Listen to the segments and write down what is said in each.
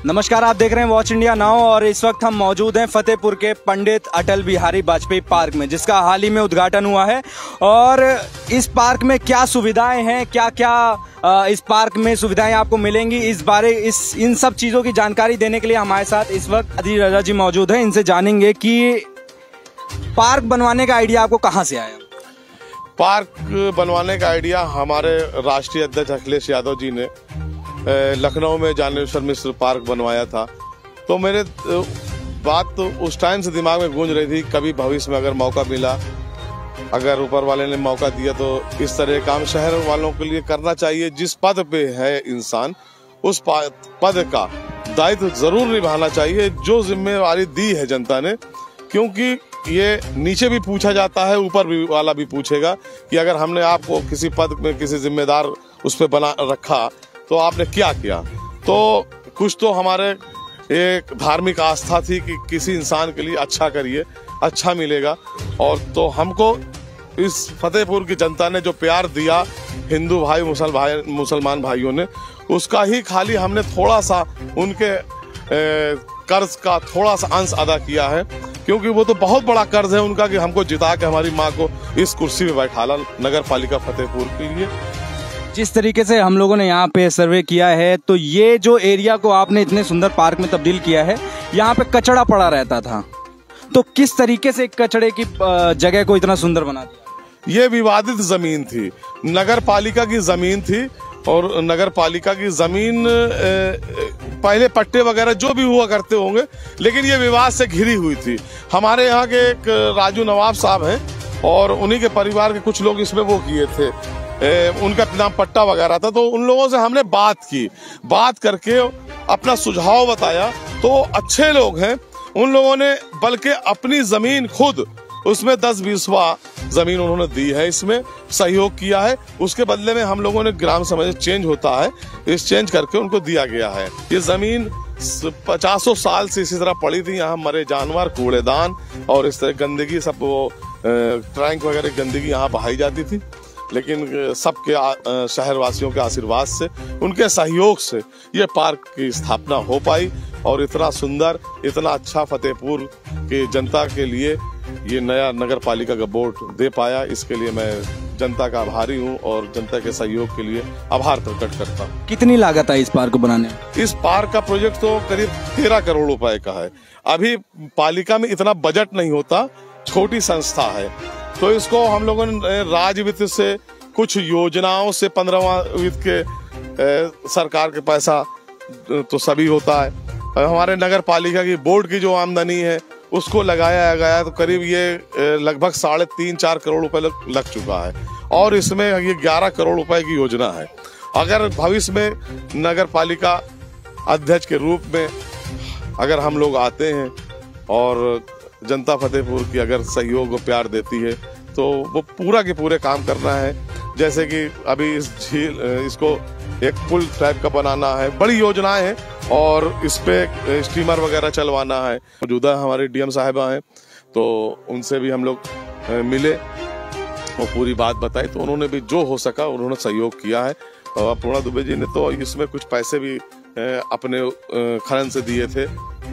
नमस्कार, आप देख रहे हैं वॉच इंडिया नाउ और इस वक्त हम मौजूद हैं फतेहपुर के पंडित अटल बिहारी वाजपेयी पार्क में, जिसका हाल ही में उद्घाटन हुआ है। और इस पार्क में क्या सुविधाएं हैं, क्या क्या इस पार्क में सुविधाएं आपको मिलेंगी, इन सब चीज़ों की जानकारी देने के लिए हमारे साथ इस वक्त अदी रजा जी मौजूद हैं। इनसे जानेंगे कि पार्क बनवाने का आइडिया आपको कहाँ से आया। पार्क बनवाने का आइडिया हमारे राष्ट्रीय अध्यक्ष अखिलेश यादव जी ने लखनऊ में ज्ञानेश्वर मिश्र पार्क बनवाया था। तो मेरे बात तो उस टाइम से दिमाग में गूंज रही थी, कभी भविष्य में अगर मौका मिला, अगर ऊपर वाले ने मौका दिया तो इस तरह काम शहर वालों के लिए करना चाहिए। जिस पद पे है इंसान, उस पद का दायित्व जरूर निभाना चाहिए जो जिम्मेवारी दी है जनता ने, क्योंकि ये नीचे भी पूछा जाता है, ऊपर भी वाला भी पूछेगा कि अगर हमने आपको किसी पद में किसी जिम्मेदार उस पर बना रखा तो आपने क्या किया। तो कुछ तो हमारे एक धार्मिक आस्था थी कि किसी इंसान के लिए अच्छा करिए, अच्छा मिलेगा। और तो हमको इस फतेहपुर की जनता ने जो प्यार दिया, हिंदू भाई मुसलमान भाइयों ने, उसका ही खाली हमने थोड़ा सा उनके कर्ज का थोड़ा सा अंश अदा किया है, क्योंकि वो तो बहुत बड़ा कर्ज है उनका कि हमको जिता के हमारी माँ को इस कुर्सी पे बैठाला नगर पालिका फतेहपुर के लिए। जिस तरीके से हम लोगों ने यहाँ पे सर्वे किया है, तो ये जो एरिया को आपने इतने सुंदर पार्क में तब्दील किया है, यहाँ पे कचरा पड़ा रहता था, तो किस तरीके से कचरे की जगह को इतना सुंदर बना दिया। ये विवादित जमीन थी, नगर पालिका की जमीन थी, और नगर पालिका की जमीन पहले पट्टे वगैरह जो भी हुआ करते होंगे, लेकिन ये विवाद से घिरी हुई थी। हमारे यहाँ के एक राजू नवाब साहब हैं और उन्हीं के परिवार के कुछ लोग इसमें वो किए थे, उनका नाम पट्टा वगैरह था। तो उन लोगों से हमने बात करके अपना सुझाव बताया, तो अच्छे लोग हैं। उन लोगों ने बल्कि अपनी जमीन खुद उसमें 10-20वां जमीन उन्होंने दी है, इसमें सहयोग किया है। उसके बदले में हम लोगों ने ग्राम समाज चेंज होता है, इस चेंज करके उनको दिया गया है। ये जमीन 50 साल से इसी तरह पड़ी थी। यहाँ मरे जानवर, कूड़ेदान और इस तरह गंदगी, सब वो ट्रैंक वगैरह गंदगी यहाँ बहाई जाती थी। लेकिन सबके शहरवासियों के आशीर्वाद से, उनके सहयोग से ये पार्क की स्थापना हो पाई और इतना सुंदर, इतना अच्छा फतेहपुर की जनता के लिए ये नया नगर पालिका का बोर्ड दे पाया। इसके लिए मैं जनता का आभारी हूँ और जनता के सहयोग के लिए आभार प्रकट करता हूँ। कितनी लागत है इस पार्क को बनाने में? इस पार्क का प्रोजेक्ट तो करीब 13 करोड़ रुपए का है। अभी पालिका में इतना बजट नहीं होता, छोटी संस्था है, तो इसको हम लोगों ने राज्य वित्त से, कुछ योजनाओं से, 15वां वित्त के सरकार के पैसा तो सभी होता है, हमारे नगर पालिका की बोर्ड की जो आमदनी है उसको लगाया गया, तो करीब ये लगभग 3.5-4 करोड़ रुपए लग चुका है। और इसमें ये 11 करोड़ रुपए की योजना है। अगर भविष्य में नगर पालिका अध्यक्ष के रूप में अगर हम लोग आते हैं और जनता फतेहपुर की अगर सहयोग और प्यार देती है, तो वो पूरा के पूरे काम करना है। जैसे कि अभी इस झील, इसको एक पुल टाइप का बनाना है, बड़ी योजनाएं हैं, और इस पे स्टीमर वगैरह चलवाना है। मौजूदा हमारे डीएम साहिबा हैं, तो उनसे भी हम लोग मिले और पूरी बात बताई, तो उन्होंने भी जो हो सका उन्होंने सहयोग किया है। और पूर्णा दुबे जी ने तो इसमें कुछ पैसे भी अपने खनन से दिए थे,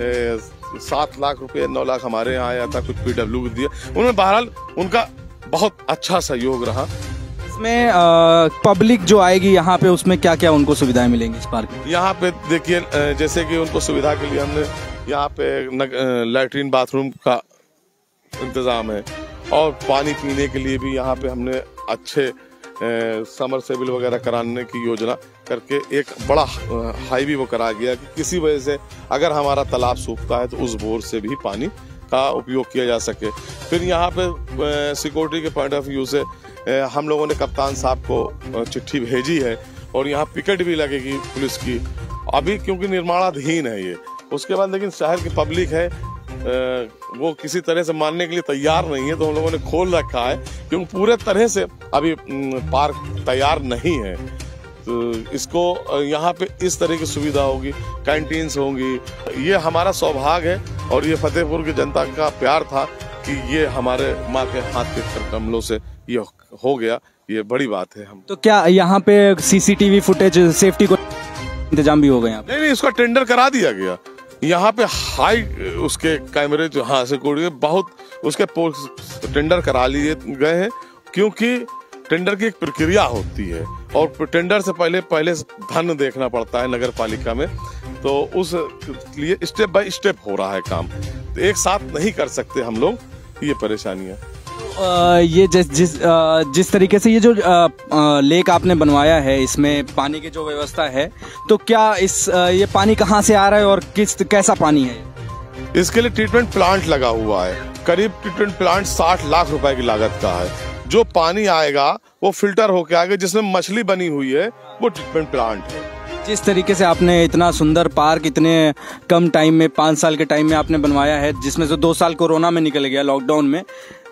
7 लाख रुपए, 9 लाख हमारे यहाँ आया था, कुछ PW दिए उन्होंने। बहरहाल उनका बहुत अच्छा सहयोग रहा। इसमें पब्लिक जो आएगी यहाँ पे, उसमें क्या क्या उनको सुविधाएं मिलेंगी इस पार्क में? यहाँ पे देखिए, जैसे कि उनको सुविधा के लिए हमने यहाँ पे लैट्रिन बाथरूम का इंतजाम है, और पानी पीने के लिए भी यहाँ पे हमने अच्छे समरसेबल वगैरह कराने की योजना करके एक बड़ा हाईवे वो करा गया कि किसी वजह से अगर हमारा तालाब सूखता है तो उस बोर से भी पानी का उपयोग किया जा सके। फिर यहाँ पे सिक्योरिटी के पॉइंट ऑफ व्यू से हम लोगों ने कप्तान साहब को चिट्ठी भेजी है, और यहाँ पिकेट भी लगेगी पुलिस की, अभी क्योंकि निर्माणाधीन है ये। उसके बाद लेकिन शहर की पब्लिक है, वो किसी तरह से मानने के लिए तैयार नहीं है, तो हम लोगों ने खोल रखा है, क्योंकि पूरे तरह से अभी पार्क तैयार नहीं है। तो इसको यहाँ पे इस तरह की सुविधा होगी, कैंटीन्स होंगी। ये हमारा सौभाग्य है और ये फतेहपुर की जनता का प्यार था कि ये हमारे माँ के हाथ के कमलों से ये हो गया। ये बड़ी बात है। हम तो क्या यहाँ पे CCTV फुटेज सेफ्टी को इंतजाम भी हो गए यहाँ पे? नहीं, इसका टेंडर करा दिया गया। यहाँ पे हाई उसके कैमरे जो यहाँ से बहुत उसके टेंडर करा लिए गए हैं, क्योंकि टेंडर की एक प्रक्रिया होती है और टेंडर से पहले धन देखना पड़ता है नगर पालिका में, तो उस लिए स्टेप बाय स्टेप हो रहा है काम, तो एक साथ नहीं कर सकते हम लोग, ये परेशानियां। ये जिस तरीके से ये जो लेक आपने बनवाया है, इसमें पानी की जो व्यवस्था है, तो क्या ये पानी कहाँ से आ रहा है और कैसा पानी है? इसके लिए ट्रीटमेंट प्लांट लगा हुआ है, करीब ट्रीटमेंट प्लांट 60 लाख रुपए की लागत का है। जो पानी आएगा वो फिल्टर होके आएगा, जिसमें मछली बनी हुई है वो ट्रीटमेंट प्लांट है। जिस तरीके से आपने इतना सुंदर पार्क इतने कम टाइम में, 5 साल के टाइम में आपने बनवाया है, जिसमें से 2 साल कोरोना में निकल गया, लॉकडाउन में,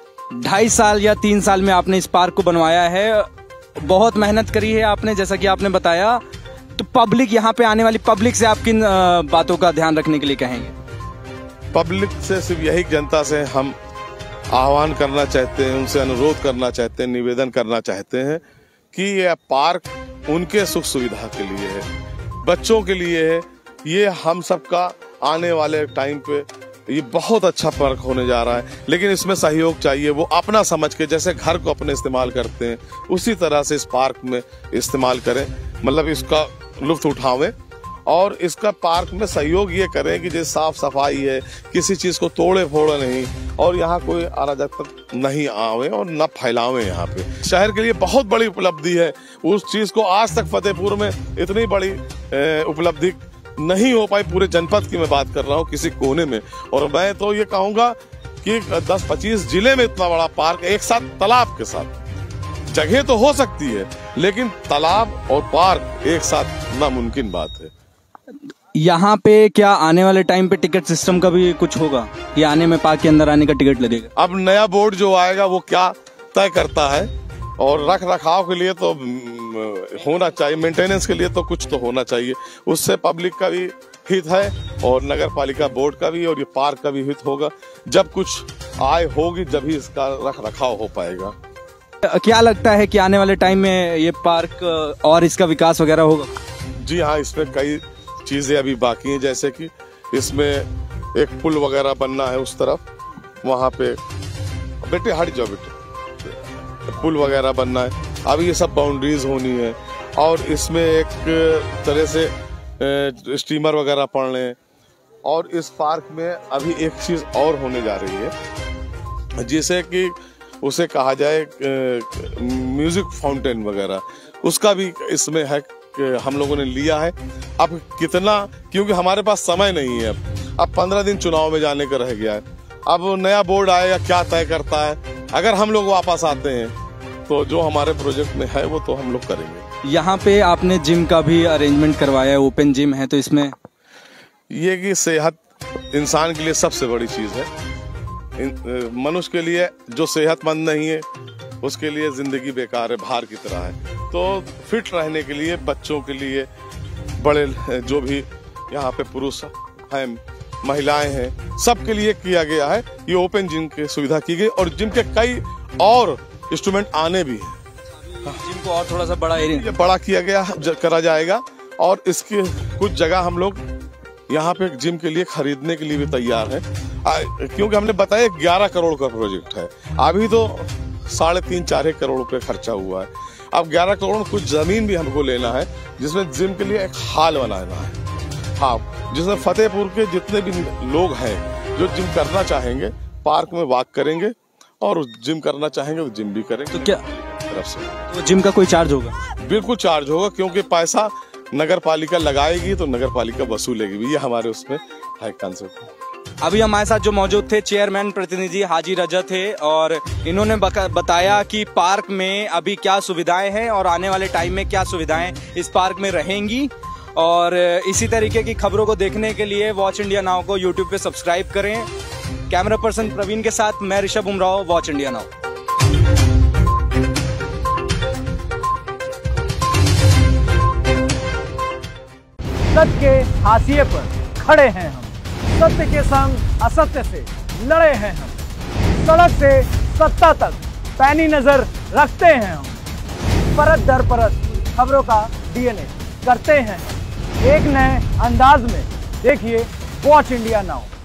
2.5 साल या 3 साल में आपने इस पार्क को बनवाया है, बहुत मेहनत करी है आपने, जैसा कि आपने बताया। तो पब्लिक, यहाँ पे आने वाली पब्लिक से आप किन बातों का ध्यान रखने के लिए कहेंगे? पब्लिक से सिर्फ यही, जनता से हम आह्वान करना चाहते हैं, उनसे अनुरोध करना चाहते हैं, निवेदन करना चाहते हैं कि यह पार्क उनके सुख सुविधा के लिए है, बच्चों के लिए है। ये हम सबका आने वाले टाइम पे ये बहुत अच्छा पार्क होने जा रहा है, लेकिन इसमें सहयोग चाहिए। वो अपना समझ के, जैसे घर को अपने इस्तेमाल करते हैं, उसी तरह से इस पार्क में इस्तेमाल करें, मतलब इसका लुत्फ उठावें और इसका पार्क में सहयोग ये करें कि जैसे साफ सफाई है, किसी चीज को तोड़े फोड़े नहीं, और यहाँ कोई अराजकता नहीं आवे और न फैलावे। यहाँ पे शहर के लिए बहुत बड़ी उपलब्धि है, उस चीज को आज तक फतेहपुर में इतनी बड़ी उपलब्धि नहीं हो पाई, पूरे जनपद की मैं बात कर रहा हूँ, किसी कोने में। और मैं तो ये कहूँगा कि 10-25 जिले में इतना बड़ा पार्क एक साथ तालाब के साथ, जगह तो हो सकती है लेकिन तालाब और पार्क एक साथ नामुमकिन बात है। यहाँ पे क्या आने वाले टाइम पे टिकट सिस्टम का भी कुछ होगा, या आने में पार्क के अंदर आने का टिकट लगेगा? अब नया बोर्ड जो आएगा वो क्या तय करता है, और रख रखाव के लिए तो होना चाहिए, मेंटेनेंस के लिए तो कुछ तो होना चाहिए, उससे पब्लिक का भी हित है और नगर पालिका बोर्ड का भी, और ये पार्क का भी हित होगा। जब कुछ आय होगी जब ही इसका रख रखाव हो पाएगा। क्या लगता है कि आने वाले टाइम में ये पार्क और इसका विकास वगैरह होगा? जी हाँ, इसमें कई चीजें अभी बाकी हैं, जैसे कि इसमें एक पुल वगैरह बनना है उस तरफ, वहाँ पे बेटे हट जाओ बेटे, पुल वगैरह बनना है, अभी ये सब बाउंड्रीज होनी है, और इसमें एक तरह से स्टीमर वगैरह पड़ने हैं। और इस पार्क में अभी एक चीज और होने जा रही है, जिसे कि उसे कहा जाए म्यूजिक फाउंटेन वगैरह, उसका भी इसमें है, हम लोगों ने लिया है। अब कितना, क्योंकि हमारे पास समय नहीं है, अब 15 दिन चुनाव में जाने का रह गया है, अब नया बोर्ड आएगा क्या तय करता है। अगर हम लोग वापस आते हैं तो जो हमारे प्रोजेक्ट में है वो तो हम लोग करेंगे। यहाँ पे आपने जिम का भी अरेंजमेंट करवाया है, ओपन जिम है, तो इसमें ये कि सेहत इंसान के लिए सबसे बड़ी चीज है। मनुष्य के लिए जो सेहतमंद नहीं है उसके लिए जिंदगी बेकार है, भार की तरह है। तो फिट रहने के लिए, बच्चों के लिए, बड़े जो भी यहाँ पे पुरुष हैं, महिलाएं हैं, सबके लिए किया गया है। ये ओपन जिम की सुविधा की गई, और जिम के कई और इंस्ट्रूमेंट आने भी हैं। जिम को और थोड़ा सा बड़ा एरिया बड़ा किया गया, करा जाएगा, और इसकी कुछ जगह हम लोग यहाँ पे जिम के लिए खरीदने के लिए भी तैयार है, क्योंकि हमने बताया 11 करोड़ का प्रोजेक्ट है, अभी तो 3.5-4 करोड़ रुपए खर्चा हुआ है। अब 11 करोड़ में कुछ जमीन भी हमको लेना है, जिसमें जिम के लिए एक हॉल बनाना है। हाँ, जिसमें फतेहपुर के जितने भी लोग हैं जो जिम करना चाहेंगे पार्क में वॉक करेंगे, और जिम करना चाहेंगे तो जिम भी करेंगे। तो क्या तरफ से तो जिम का कोई चार्ज होगा? बिल्कुल चार्ज होगा, क्योंकि पैसा नगर पालिका लगाएगी तो नगर पालिका वसूलेगी भी, ये हमारे उसमें है कंसेप्ट। अभी हमारे साथ जो मौजूद थे चेयरमैन प्रतिनिधि हाजी रजा थे, और इन्होंने बताया कि पार्क में अभी क्या सुविधाएं हैं और आने वाले टाइम में क्या सुविधाएं इस पार्क में रहेंगी। और इसी तरीके की खबरों को देखने के लिए वॉच इंडिया नाउ को यूट्यूब पे सब्सक्राइब करें। कैमरा पर्सन प्रवीण के साथ मैं Rishabh Umrao, Watch India Now. सत्य के हाशिए पर खड़े हैं हम, सत्य के संग असत्य से लड़े हैं हम, सड़क से सत्ता तक पैनी नजर रखते हैं हम, परत दर परत खबरों का DNA करते हैं। एक नए अंदाज में। देखिए वॉच इंडिया नाउ।